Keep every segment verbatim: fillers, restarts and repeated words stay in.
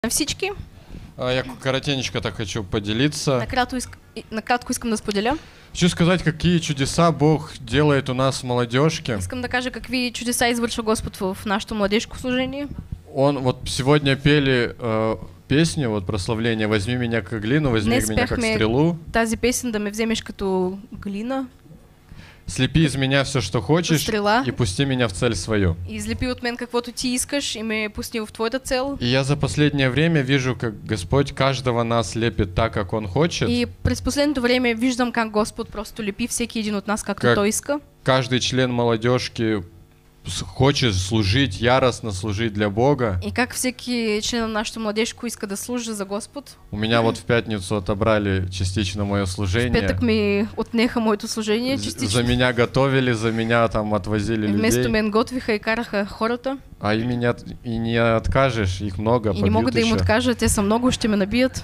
Всички. Я коротенько так хочу поделиться. Накратко, иск... Накратко искам да споделя. Хочу сказать, какие чудеса Бог делает у нас в молодежке. Искам да кажа какви чудеса извършва Господ в нашето младежко служение. Он вот сегодня пели э, песню, вот прославление «Возьми меня как глину, возьми Днес меня как пяхме стрелу». Тази песен да ме вземеш като глина. Слепи из меня все, что хочешь, Стрела. и пусти меня в цель свою. И излепи от мен каквото ти искаш и ме пусти в твоята цел. И я за последнее время вижу, как Господь каждого нас лепит так, как Он хочет. И през последното време виждам как Господ просто лепи всеки един от нас както как Той иска. Каждый член молодежки хочет служить, яростно служить для Бога. И как всеки член на нашето младежко иска да служи за Господ. У меня вот в пятницу отобрали частично мое служение. В петък ми отнеха моето служение частично. За меня готовили, за меня там отвозили людей. Вместо мен готвиха и караха хората. А и меня и не откажешь, их много, и не могат да им откажа, те са много, ще ме набият.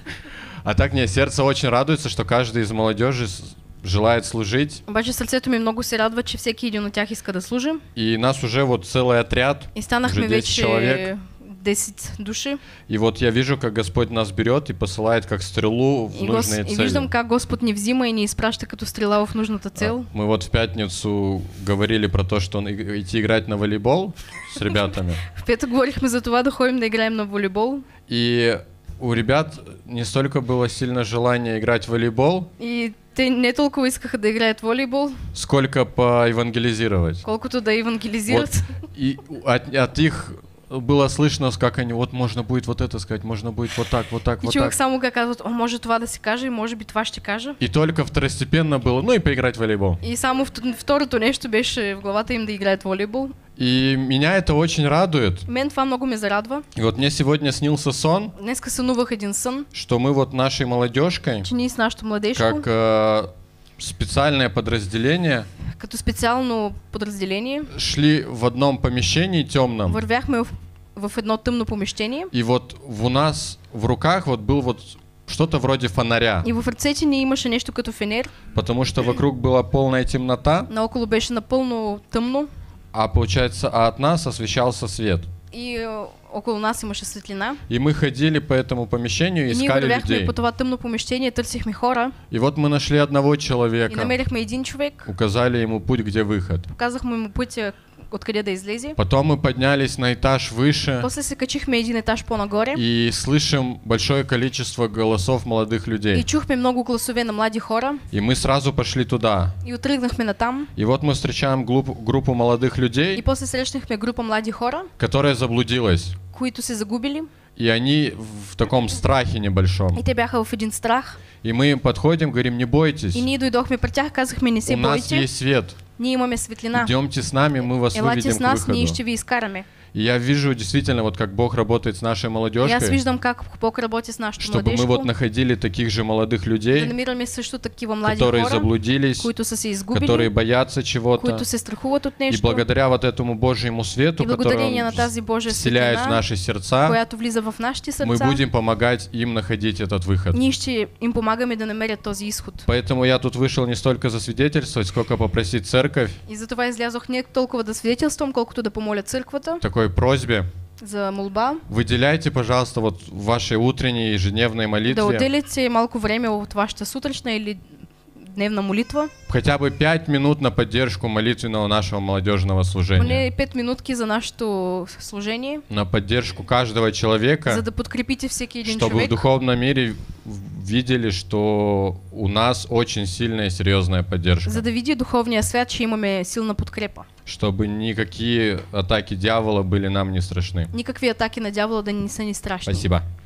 А так не, сердце очень радуется, что каждый из молодежи желает служить. Обаче сърцето ми много се радва, че всеки един от тях иска да служи. И нас уже вот целый отряд. И станахме вече человек. десет души. И вот я вижу, как Господь нас берет и посылает как стрелу в и нужные гос... цели. И виждам как Господ ни взима и ни изпраща като стрела в нужната цел. Мы вот в пятницу говорили про то, что идти играть на волейбол с ребятами. В петък говорихме за това да ходим да играем на волейбол. И у ребят не столько было сильно желание играть в волейбол. И те не толкова искаха да играят волейбол, сколько поевангелизировать. Колкото да евангелизират. Вот, и от, от их было слышно, как они, вот можно будет вот это сказать, можно будет вот так, вот так, и вот човек так. само как казват, о, може това да се каже, може би това ще кажа. И только второстепенно было, ну и поиграть в волейбол. И само второто нещо беше в главата им да играят волейбол. И меня это очень радует. Мен това много ме зарадва. И вот мне сегодня снился сон, днеска сънувах един сън, что мы вот нашей молодежкой, че ние с нашето младежко, как э, специальное подразделение, като специално подразделение, шли в одном помещении темном. Вървяхме в, в едно тъмно помещение. И вот у нас в руках вот был вот что-то вроде фонаря. И в ръцете ни имаше нещо като фенер. Потому что вокруг была полная темнота. Наоколо беше напълно тъмно. А получается, а от нас освещался свет. И э, около нас имаше светлина. И мы ходили по этому помещению и и искали ние людей. по това тъмно помещение, търсихме хора. И вот мы нашли одного человека. И намерихме един човек. Указали ему путь, где выход. Показахме му пътя, откъде да излезе. Потом мы поднялись на этаж выше. После се качихме един етаж по-нагоре. И слышим большое количество голосов молодых людей. И чухме много гласове на млади хора. И мы сразу пошли туда. И отръгнахме натам. И вот мы встречаем группу молодых людей. И после срещнахме група млади хора, которая заблудилась. които се загубили. И они в таком страхе небольшом. И те бяха в един страх. И мы им подходим, говорим, не бойтесь. И ние дойдохме при тях, казахме, не се бойте. У нас есть свет. Ние имаме светлина. Идемте с нами, мы вас Елате выведем с нас, к выходу. ние ще ви изкараме. И я вижу действительно, вот как Бог работает с нашей молодежью. Я виждам, как Бог работает с нашей чтобы мы вот находили таких же молодых людей, да намираме също такива млади которые хора, заблудились, които са се изгубили, которые боятся чего-то, които се страхуват от нещо. И благодаря вот этому Божьему свету, который на тази Божия вселяет в наши сердца, която влиза в нашите сърца, мы будем помогать им находить этот выход. Ние ще им помагаме да намерят този изход. Поэтому я тут вышел не столько засвидетельствовать, сколько попросить церковь. И затова излязох не толкова да свидетелствам, колкото да помоля църквата. Такой просьбе. За молба. Выделяйте, пожалуйста, вот в вашей утренней ежедневной молитве. Да отделите малко време от вашата сутрешна или дневна молитва. Хотя бы пять минут на поддержку молитвенного нашего молодежного служения. Поне пять минутки за нашето служение. На поддержку каждого человека. За да подкрепите всеки един чтобы човек. В духовном мире видели, что у нас очень сильная и серьезная поддержка. За да види духовния свят, че имаме силна подкрепа. Чтобы никакие атаки дьявола были нам не страшны. Никакви атаки на дявола да не са ни страшни. Спасибо.